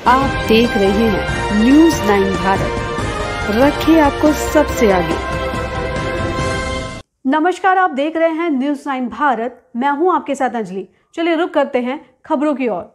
आप देख रहे हैं न्यूज़ 9 भारत, रखिए आपको सबसे आगे। नमस्कार, आप देख रहे हैं न्यूज़ 9 भारत। मैं हूं आपके साथ अंजलि। चलिए रुक करते हैं खबरों की ओर।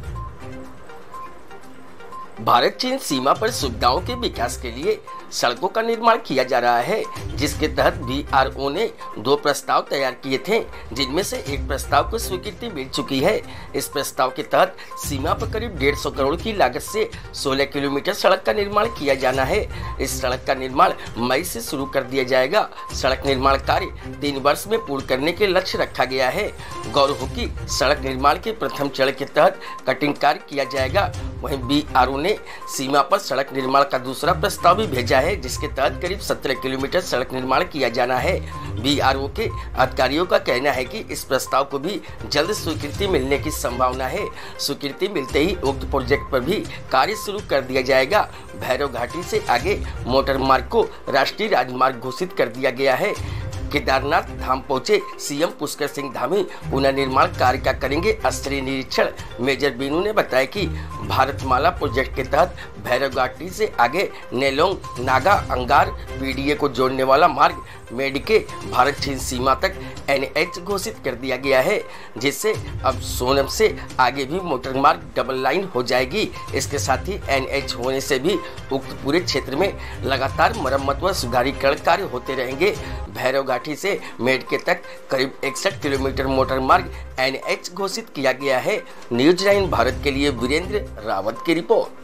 भारत चीन सीमा पर सुविधाओं के विकास के लिए सड़कों का निर्माण किया जा रहा है, जिसके तहत बीआरओ ने 2 प्रस्ताव तैयार किए थे, जिनमें से एक प्रस्ताव को स्वीकृति मिल चुकी है। इस प्रस्ताव के तहत सीमा पर करीब 150 करोड़ की लागत से 16 किलोमीटर सड़क का निर्माण किया जाना है। इस सड़क का निर्माण मई से शुरू कर दिया जाएगा। सड़क निर्माण कार्य 3 वर्ष में पूर्ण करने के लक्ष्य रखा गया है। गौरव हो कि सड़क निर्माण के प्रथम चरण के तहत कटिंग कार्य किया जाएगा। वहीं बीआरओ ने सीमा पर सड़क निर्माण का दूसरा प्रस्ताव भी भेजा है, जिसके तहत करीब 17 किलोमीटर सड़क निर्माण किया जाना है। बीआरओ के अधिकारियों का कहना है कि इस प्रस्ताव को भी जल्द स्वीकृति मिलने की संभावना है। स्वीकृति मिलते ही उक्त प्रोजेक्ट पर भी कार्य शुरू कर दिया जाएगा। भैरव घाटी से आगे मोटर मार्ग को राष्ट्रीय राजमार्ग घोषित कर दिया गया है। केदारनाथ धाम पहुंचे सीएम पुष्कर सिंह धामी पुनर्निर्माण कार्य का करेंगे स्तरीय निरीक्षण। मेजर बीनू ने बताया कि भारतमाला प्रोजेक्ट के तहत भैरव घाटी से आगे नेलोंग नागा अंगार पीडीए को जोड़ने वाला मार्ग मेडिके भारत चीन सीमा तक एनएच घोषित कर दिया गया है, जिससे अब सोनम से आगे भी मोटर मार्ग डबल लाइन हो जाएगी। इसके साथ ही एनएच होने से भी उक्त पूरे क्षेत्र में लगातार मरम्मत व सुधारीकरण कार्य होते रहेंगे। भैरव घाटी से मेडके तक करीब 61 किलोमीटर मोटर मार्ग एनएच घोषित किया गया है। न्यूज़ 9 भारत के लिए वीरेंद्र रावत की रिपोर्ट।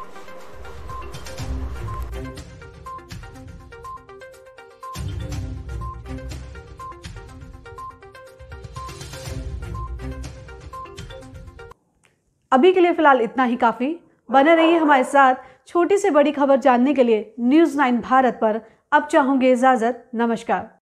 अभी के लिए फिलहाल इतना ही काफी। बने रहिए हमारे साथ। छोटी से बड़ी खबर जानने के लिए न्यूज़ 9 भारत पर अब चाहूंगी इजाजत। नमस्कार।